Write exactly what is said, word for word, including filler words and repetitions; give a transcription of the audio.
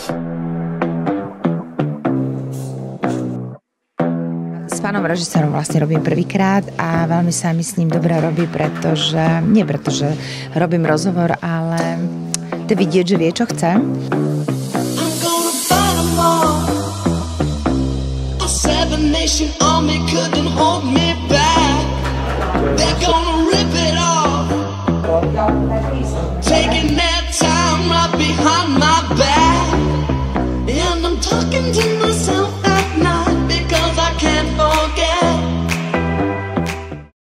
S pánom režisérom vlastne robím prvýkrát a veľmi sa mi s ním dobre robí, pretože, nie pretože robím rozhovor, ale to vidieť, že vie, čo chce. Nation army couldn't hold me back. They're gonna rip it off. Take